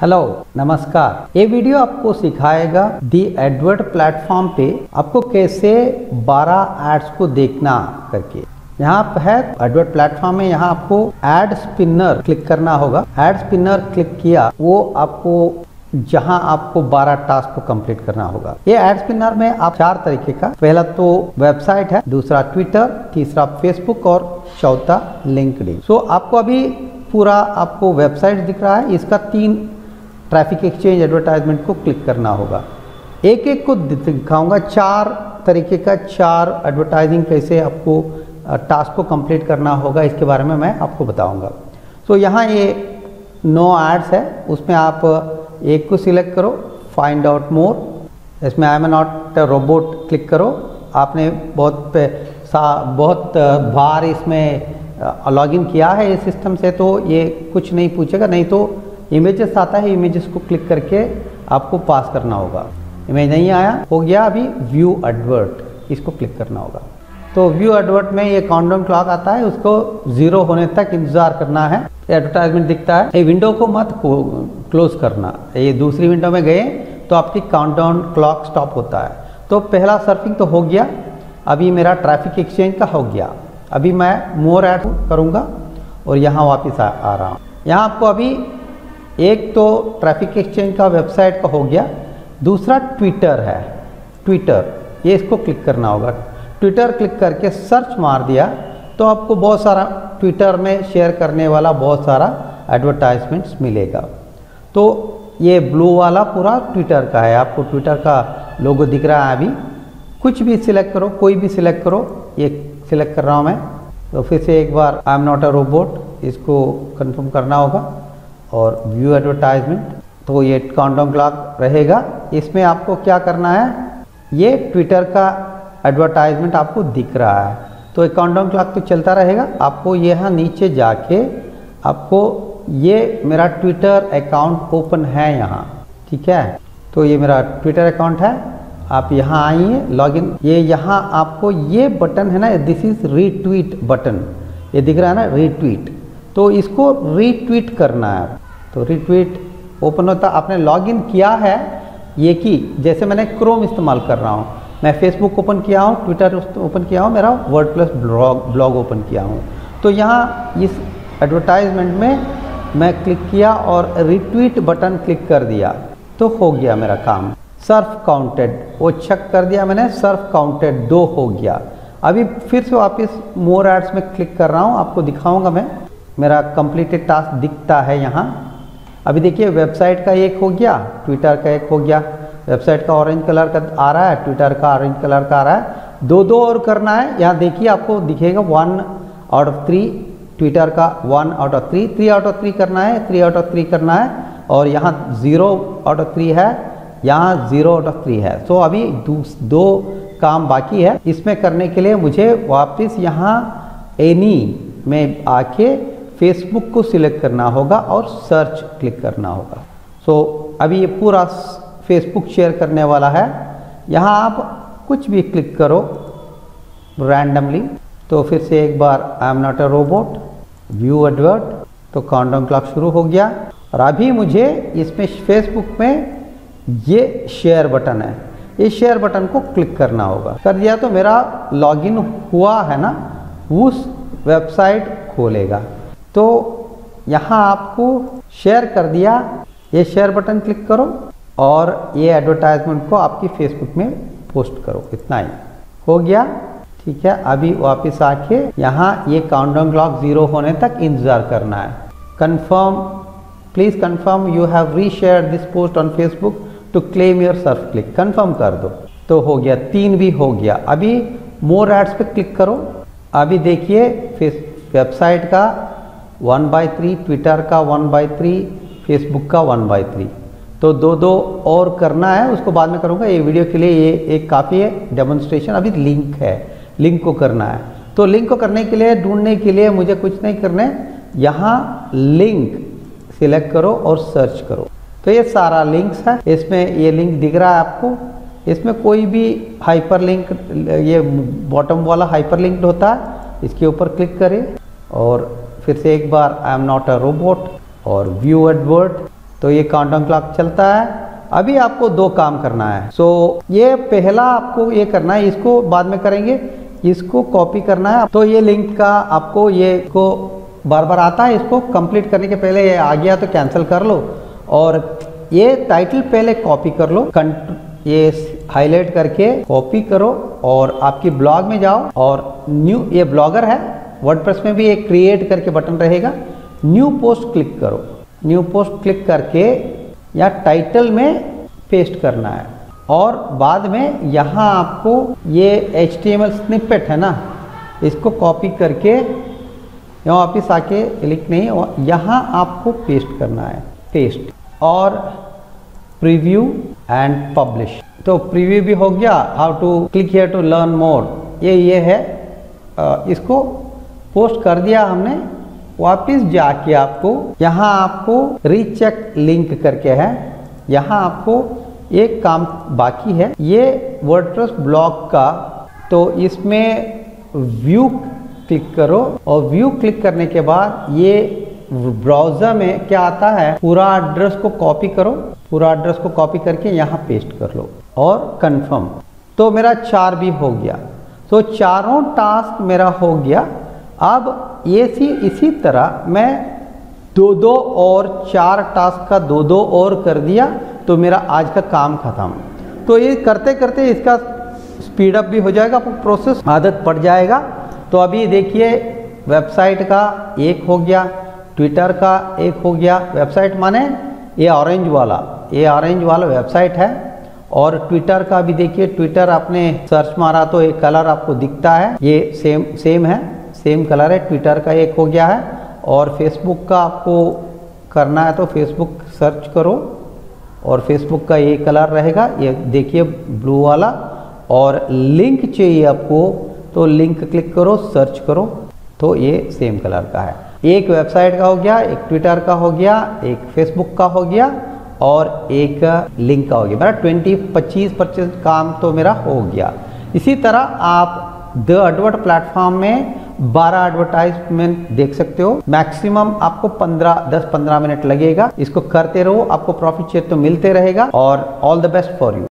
Hello नमस्कार। ये video आपको सिखाएगा दी एडवर्ट प्लेटफॉर्म पे आपको कैसे 12 एड्स को देखना करके। यहाँ पे है एडवर्ट प्लेटफॉर्म में, यहाँ आपको एड स्पिनर क्लिक करना होगा। एड स्पिनर क्लिक किया, वो आपको जहां आपको 12 टास्क को कंप्लीट करना होगा। ये एड स्पिनर में आप 4 तरीके का, पहला तो वेबसाइट है, दूसरा ट्विटर, तीसरा फेसबुक और चौथा लिंक्डइन। सो आपको अभी पूरा आपको वेबसाइट दिख रहा है, इसका 3 ट्रैफिक एक्सचेंज एडवर्टाइजमेंट को क्लिक करना होगा। एक एक को दिखाऊंगा, 4 तरीके का 4 एडवर्टाइजिंग कैसे आपको टास्क को कंप्लीट करना होगा, इसके बारे में मैं आपको बताऊंगा। सो यहाँ ये 9 एड्स है, उसमें आप एक को सिलेक्ट करो, फाइंड आउट मोर। इसमें I am not robot click करो। आपने बहुत बार इसमें लॉगिन किया है इस सिस्टम से, तो ये कुछ नहीं पूछेगा। नहीं तो इमेजेस आता है, इमेजेस को क्लिक करके आपको पास करना होगा। इमेज नहीं आया, हो गया। अभी व्यू एडवर्ट, इसको क्लिक करना होगा। तो व्यू एडवर्ट में ये काउंटडाउन क्लॉक आता है, उसको 0 होने तक इंतजार करना है। एडवर्टाइजमेंट दिखता है, ये विंडो को मत क्लोज करना। ये दूसरी विंडो में गए तो आपकी काउंटडाउन क्लॉक स्टॉप होता है। तो पहला सर्फिंग तो हो गया। अभी मेरा ट्रैफिक एक्सचेंज का हो गया। अभी मैं मोर ऐड करूँगा और यहाँ वापस आ रहा हूँ। यहाँ आपको अभी एक तो ट्रैफिक एक्सचेंज का वेबसाइट का हो गया, दूसरा ट्विटर है। ट्विटर, ये इसको क्लिक करना होगा। ट्विटर क्लिक करके सर्च मार दिया तो आपको बहुत सारा ट्विटर में शेयर करने वाला बहुत सारा एडवर्टाइजमेंट्स मिलेगा। तो ये ब्लू वाला पूरा ट्विटर का है, आपको ट्विटर का लोगो दिख रहा है। अभी कुछ भी सिलेक्ट करो, कोई भी सिलेक्ट करो। ये सिलेक्ट कर रहा हूँ मैं। तो फिर से एक बार I am not a robot, इसको कंफर्म करना होगा और व्यू एडवर्टाइजमेंट। तो ये काउंटडाउन क्लॉक रहेगा। इसमें आपको क्या करना है, ये ट्विटर का एडवर्टाइजमेंट आपको दिख रहा है, तो एक काउंटडाउन क्लॉक तो चलता रहेगा। आपको यहाँ नीचे जाके आपको ये मेरा ट्विटर अकाउंट ओपन है यहाँ, ठीक है। तो ये मेरा ट्विटर अकाउंट है। आप यहाँ आइए, लॉगिन। ये यहाँ आपको ये बटन है ना, दिस इज रीट्वीट बटन, ये दिख रहा है ना, रीट्वीट। तो इसको रीट्वीट करना है। तो रीट्वीट ओपन होता, आपने लॉगिन किया है ये की, जैसे मैंने क्रोम इस्तेमाल कर रहा हूँ। मैं फेसबुक ओपन किया हूँ, ट्विटर ओपन किया हूँ, मेरा वर्डप्रेस ब्लॉग ओपन किया हूँ। तो यहाँ इस एडवर्टाइजमेंट में मैं क्लिक किया और रिट्वीट बटन क्लिक कर दिया, तो हो गया मेरा काम। सर्फ काउंटेड, वो चेक कर दिया मैंने, सर्फ काउंटेड 2 हो गया। अभी फिर से वापस मोर एड्स में क्लिक कर रहा हूँ, आपको दिखाऊंगा मैं। मेरा कंप्लीटेड टास्क दिखता है यहाँ। अभी देखिए, वेबसाइट का एक हो गया, ट्विटर का एक हो गया। वेबसाइट का ऑरेंज कलर का आ रहा है, ट्विटर का ऑरेंज कलर का आ रहा है। 2 और करना है। यहाँ देखिए, आपको दिखेगा 1 आउट ऑफ 3, ट्विटर का 1 आउट ऑफ 3, 3 आउट ऑफ 3 करना है, 3 आउट ऑफ 3 करना है। और यहाँ 0 आउट ऑफ 3 है, यहाँ 0 आउट ऑफ 3 है। सो अभी 2 काम बाकी है। इसमें करने के लिए मुझे वापस यहाँ एनी में आके फेसबुक को सिलेक्ट करना होगा और सर्च क्लिक करना होगा। सो अभी ये पूरा फेसबुक शेयर करने वाला है। यहाँ आप कुछ भी क्लिक करो रैंडमली। तो फिर से एक बार I am not a robot, view advert. तो काउंटडाउन क्लॉक शुरू हो गया। और अभी मुझे इसमें फेसबुक में ये शेयर बटन है, इस शेयर बटन को क्लिक करना होगा। कर दिया तो मेरा लॉगिन हुआ है ना, उस वेबसाइट खोलेगा। तो यहाँ आपको शेयर कर दिया, ये शेयर बटन क्लिक करो और ये एडवर्टाइजमेंट को आपकी फेसबुक में पोस्ट करो। इतना ही हो गया, ठीक है। अभी वापस आके यहाँ ये काउंटडाउन क्लॉक 0 होने तक इंतजार करना है। Confirm, please confirm you have reshared this post on Facebook to claim your surf click. Confirm कर दो। तो हो गया, 3 भी हो गया। अभी मोर एड्स पे क्लिक करो। अभी देखिए, वेबसाइट का 1/3, ट्विटर का 1/3, फेसबुक का 1/3। तो 2 और करना है, उसको बाद में करूँगा। ये वीडियो के लिए ये एक काफ़ी है डेमोन्स्ट्रेशन। अभी लिंक है, लिंक को करना है। तो लिंक को करने के लिए, ढूंढने के लिए मुझे कुछ नहीं करना है। यहाँ लिंक सिलेक्ट करो और सर्च करो। तो ये सारा लिंक्स है, इसमें ये लिंक दिख रहा है आपको। इसमें कोई भी हाइपर लिंक, ये बॉटम वाला हाइपर लिंक्ड होता है, इसके ऊपर क्लिक करें और फिर से एक बार I am not a robot और व्यू एडवर्ट। तो ये काउंटडाउन क्लॉक चलता है। अभी आपको 2 काम करना है। ये पहला आपको ये करना है, इसको बाद में करेंगे, इसको कॉपी करना है। तो ये लिंक का आपको ये को बार बार आता है, इसको कंप्लीट करने के पहले ये आ गया तो कैंसिल कर लो, और ये टाइटल पहले कॉपी कर लो, ये हाईलाइट करके कॉपी करो और आपकी ब्लॉग में जाओ और न्यू, ये ब्लॉगर है, वर्डप्रेस में भी एक क्रिएट करके बटन रहेगा, न्यू पोस्ट क्लिक करो। न्यू पोस्ट क्लिक करके या टाइटल में पेस्ट करना है, और बाद में यहाँ आपको ये HTML स्निपेट है ना, इसको कॉपी करके यहाँ वापिस आके क्लिक नहीं, यहाँ आपको पेस्ट करना है, पेस्ट, और प्रीव्यू एंड पब्लिश। तो प्रीव्यू भी हो गया। How to click here to learn more, ये है, इसको पोस्ट कर दिया हमने। वापिस जाके आपको यहाँ आपको रीचेक लिंक करके है, यहाँ आपको एक काम बाकी है, ये वर्डप्रेस ब्लॉग का। तो इसमें व्यू क्लिक करो, और व्यू क्लिक करने के बाद ये ब्राउज़र में क्या आता है, पूरा एड्रेस को कॉपी करो, पूरा एड्रेस को कॉपी करके यहाँ पेस्ट कर लो और कंफर्म। तो मेरा 4 भी हो गया। तो चारों टास्क मेरा हो गया। अब ये इसी तरह मैं 2-2 और 4 टास्क का 2-2 और कर दिया, तो मेरा आज का काम खत्म। तो ये करते करते इसका स्पीड अप भी हो जाएगा, आपको प्रोसेस आदत पड़ जाएगा। तो अभी देखिए, वेबसाइट का एक हो गया, ट्विटर का एक हो गया। वेबसाइट माने ये ऑरेंज वाला वेबसाइट है, और ट्विटर का भी देखिए, ट्विटर आपने सर्च मारा तो एक कलर आपको दिखता है, ये सेम कलर है, ट्विटर का एक हो गया है। और फेसबुक का आपको करना है तो फेसबुक सर्च करो, और फेसबुक का ये कलर रहेगा, ये देखिए ब्लू वाला। और लिंक चाहिए आपको तो लिंक क्लिक करो, सर्च करो, तो ये सेम कलर का है। एक वेबसाइट का हो गया, एक ट्विटर का हो गया, एक फेसबुक का हो गया, और एक लिंक का हो गया। मेरा 20-25% काम तो मेरा हो गया। इसी तरह आप द एडवर्ट प्लेटफॉर्म में 12 एडवर्टाइजमेंट देख सकते हो। मैक्सिमम आपको 10-15 मिनट लगेगा। इसको करते रहो, आपको प्रॉफिट शेयर तो मिलते रहेगा। और all the best for you.